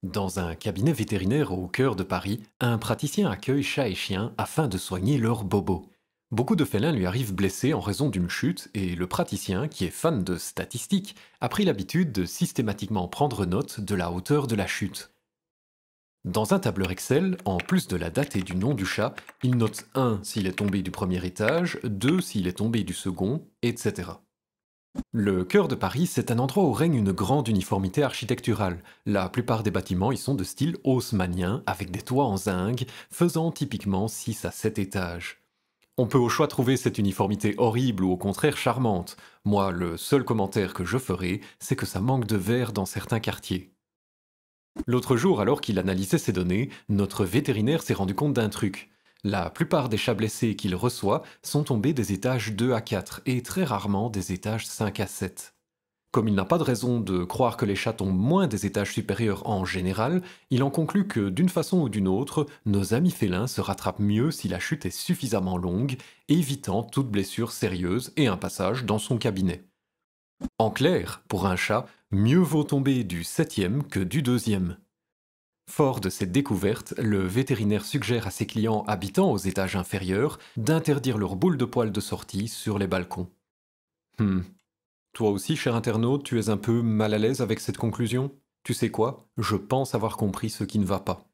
Dans un cabinet vétérinaire au cœur de Paris, un praticien accueille chats et chiens afin de soigner leurs bobos. Beaucoup de félins lui arrivent blessés en raison d'une chute et le praticien, qui est fan de statistiques, a pris l'habitude de systématiquement prendre note de la hauteur de la chute. Dans un tableur Excel, en plus de la date et du nom du chat, il note 1 s'il est tombé du premier étage, 2 s'il est tombé du second, etc. Le cœur de Paris, c'est un endroit où règne une grande uniformité architecturale. La plupart des bâtiments y sont de style haussmannien, avec des toits en zinc, faisant typiquement 6 à 7 étages. On peut au choix trouver cette uniformité horrible ou au contraire charmante. Moi, le seul commentaire que je ferai, c'est que ça manque de verre dans certains quartiers. L'autre jour, alors qu'il analysait ces données, notre vétérinaire s'est rendu compte d'un truc. La plupart des chats blessés qu'il reçoit sont tombés des étages 2 à 4 et très rarement des étages 5 à 7. Comme il n'a pas de raison de croire que les chats tombent moins des étages supérieurs en général, il en conclut que d'une façon ou d'une autre, nos amis félins se rattrapent mieux si la chute est suffisamment longue, évitant toute blessure sérieuse et un passage dans son cabinet. En clair, pour un chat, mieux vaut tomber du 7e que du 2e. Fort de cette découverte, le vétérinaire suggère à ses clients habitant aux étages inférieurs d'interdire leurs boules de poils de sortie sur les balcons. Toi aussi, cher internaute, tu es un peu mal à l'aise avec cette conclusion? Tu sais quoi? Je pense avoir compris ce qui ne va pas.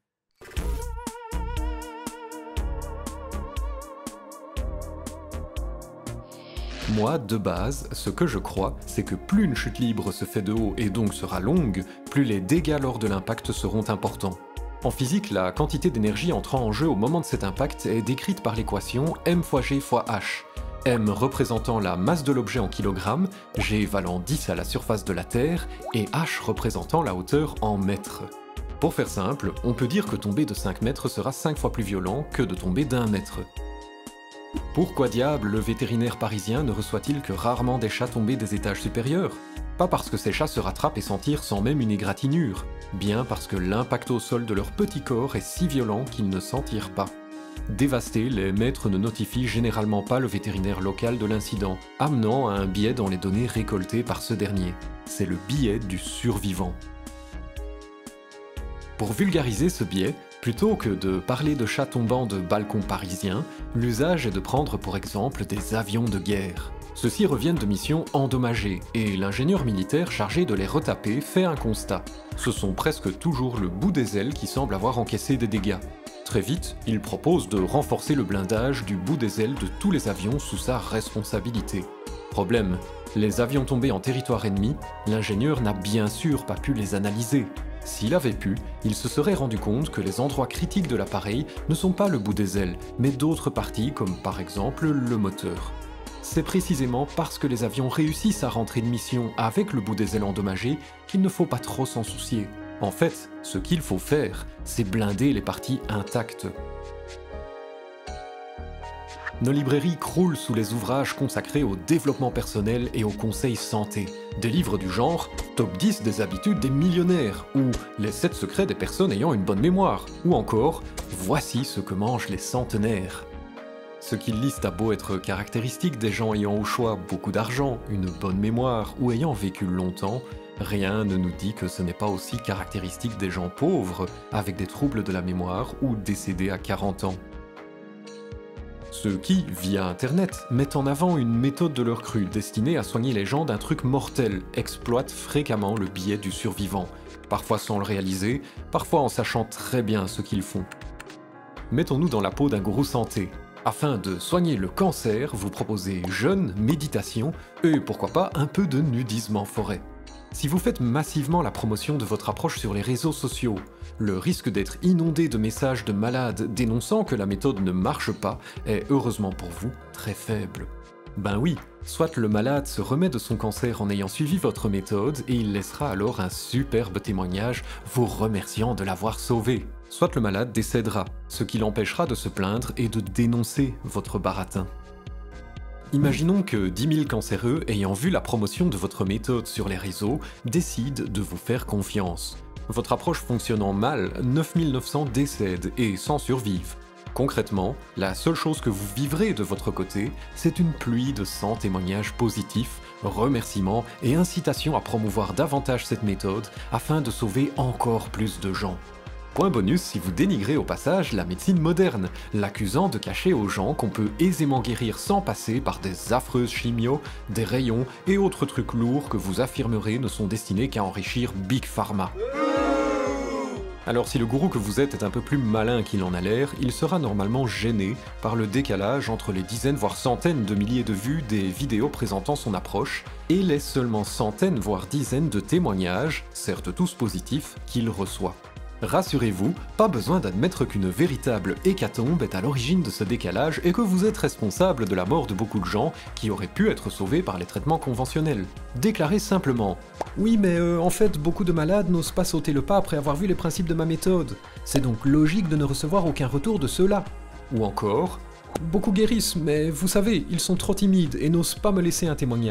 Moi, de base, ce que je crois, c'est que plus une chute libre se fait de haut et donc sera longue, plus les dégâts lors de l'impact seront importants. En physique, la quantité d'énergie entrant en jeu au moment de cet impact est décrite par l'équation m fois g fois h. M représentant la masse de l'objet en kilogrammes, G valant 10 à la surface de la Terre, et H représentant la hauteur en mètres. Pour faire simple, on peut dire que tomber de 5 mètres sera 5 fois plus violent que de tomber d'1 mètre. Pourquoi diable le vétérinaire parisien ne reçoit-il que rarement des chats tombés des étages supérieurs? Pas parce que ces chats se rattrapent et s'en tirent sans même une égratignure, bien parce que l'impact au sol de leur petit corps est si violent qu'ils ne s'en tirent pas. Dévastés, les maîtres ne notifient généralement pas le vétérinaire local de l'incident, amenant à un biais dans les données récoltées par ce dernier. C'est le biais du survivant. Pour vulgariser ce biais, plutôt que de parler de chats tombant de balcons parisiens, l'usage est de prendre pour exemple des avions de guerre. Ceux-ci reviennent de missions endommagées, et l'ingénieur militaire chargé de les retaper fait un constat. Ce sont presque toujours le bout des ailes qui semble avoir encaissé des dégâts. Très vite, il propose de renforcer le blindage du bout des ailes de tous les avions sous sa responsabilité. Problème, les avions tombés en territoire ennemi, l'ingénieur n'a bien sûr pas pu les analyser. S'il avait pu, il se serait rendu compte que les endroits critiques de l'appareil ne sont pas le bout des ailes, mais d'autres parties comme par exemple le moteur. C'est précisément parce que les avions réussissent à rentrer de mission avec le bout des ailes endommagé qu'il ne faut pas trop s'en soucier. En fait, ce qu'il faut faire, c'est blinder les parties intactes. Nos librairies croulent sous les ouvrages consacrés au développement personnel et au conseil santé. Des livres du genre Top 10 des habitudes des millionnaires ou Les 7 secrets des personnes ayant une bonne mémoire ou encore Voici ce que mangent les centenaires. Ce qu'ils lisent a beau être caractéristique des gens ayant au choix beaucoup d'argent, une bonne mémoire ou ayant vécu longtemps, rien ne nous dit que ce n'est pas aussi caractéristique des gens pauvres, avec des troubles de la mémoire ou décédés à 40 ans. Ceux qui, via Internet, mettent en avant une méthode de leur cru destinée à soigner les gens d'un truc mortel, exploitent fréquemment le biais du survivant, parfois sans le réaliser, parfois en sachant très bien ce qu'ils font. Mettons-nous dans la peau d'un gourou santé. Afin de soigner le cancer, vous proposez jeûne, méditation et pourquoi pas un peu de nudisme en forêt. Si vous faites massivement la promotion de votre approche sur les réseaux sociaux, le risque d'être inondé de messages de malades dénonçant que la méthode ne marche pas est, heureusement pour vous, très faible. Ben oui, soit le malade se remet de son cancer en ayant suivi votre méthode et il laissera alors un superbe témoignage vous remerciant de l'avoir sauvé. Soit le malade décédera, ce qui l'empêchera de se plaindre et de dénoncer votre baratin. Imaginons que 10 000 cancéreux ayant vu la promotion de votre méthode sur les réseaux décident de vous faire confiance. Votre approche fonctionnant mal, 9 900 décèdent et s'en survivent. Concrètement, la seule chose que vous vivrez de votre côté, c'est une pluie de 100 témoignages positifs, remerciements et incitations à promouvoir davantage cette méthode afin de sauver encore plus de gens. Point bonus si vous dénigrez au passage la médecine moderne, l'accusant de cacher aux gens qu'on peut aisément guérir sans passer par des affreuses chimios, des rayons et autres trucs lourds que vous affirmerez ne sont destinés qu'à enrichir Big Pharma. Alors si le gourou que vous êtes est un peu plus malin qu'il en a l'air, il sera normalement gêné par le décalage entre les dizaines voire centaines de milliers de vues des vidéos présentant son approche et les seulement centaines voire dizaines de témoignages, certes tous positifs, qu'il reçoit. Rassurez-vous, pas besoin d'admettre qu'une véritable hécatombe est à l'origine de ce décalage et que vous êtes responsable de la mort de beaucoup de gens qui auraient pu être sauvés par les traitements conventionnels. Déclarez simplement « Oui mais en fait beaucoup de malades n'osent pas sauter le pas après avoir vu les principes de ma méthode. C'est donc logique de ne recevoir aucun retour de ceux-là. » Ou encore « Beaucoup guérissent mais vous savez, ils sont trop timides et n'osent pas me laisser un témoignage. »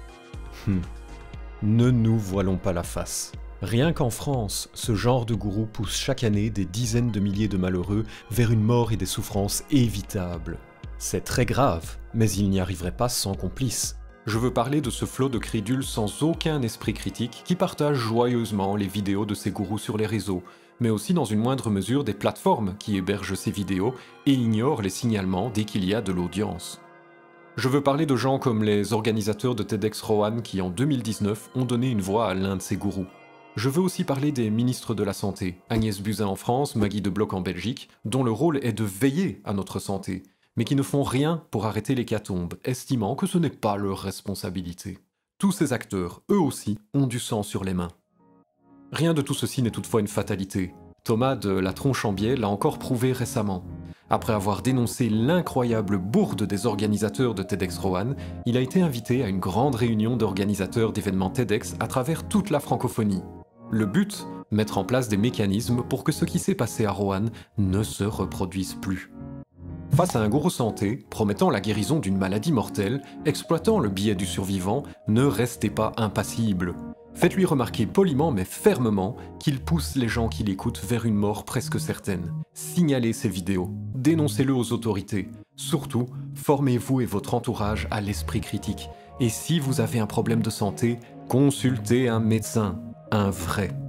Ne nous voilons pas la face. Rien qu'en France, ce genre de gourou pousse chaque année des dizaines de milliers de malheureux vers une mort et des souffrances évitables. C'est très grave, mais il n'y arriverait pas sans complices. Je veux parler de ce flot de crédules sans aucun esprit critique qui partagent joyeusement les vidéos de ces gourous sur les réseaux, mais aussi dans une moindre mesure des plateformes qui hébergent ces vidéos et ignorent les signalements dès qu'il y a de l'audience. Je veux parler de gens comme les organisateurs de TEDx Roanne qui en 2019 ont donné une voix à l'un de ces gourous. Je veux aussi parler des ministres de la Santé, Agnès Buzyn en France, Maggie de Bloch en Belgique, dont le rôle est de veiller à notre santé, mais qui ne font rien pour arrêter l'hécatombe, estimant que ce n'est pas leur responsabilité. Tous ces acteurs, eux aussi, ont du sang sur les mains. Rien de tout ceci n'est toutefois une fatalité. Thomas de La Tronche-en-Biais l'a encore prouvé récemment. Après avoir dénoncé l'incroyable bourde des organisateurs de TEDx Roanne, il a été invité à une grande réunion d'organisateurs d'événements TEDx à travers toute la francophonie. Le but, mettre en place des mécanismes pour que ce qui s'est passé à Roanne ne se reproduise plus. Face à un gourou santé, promettant la guérison d'une maladie mortelle, exploitant le biais du survivant, ne restez pas impassible. Faites-lui remarquer poliment mais fermement qu'il pousse les gens qui l'écoutent vers une mort presque certaine. Signalez ces vidéos, dénoncez-le aux autorités. Surtout, formez-vous et votre entourage à l'esprit critique. Et si vous avez un problème de santé, consultez un médecin. Un vrai.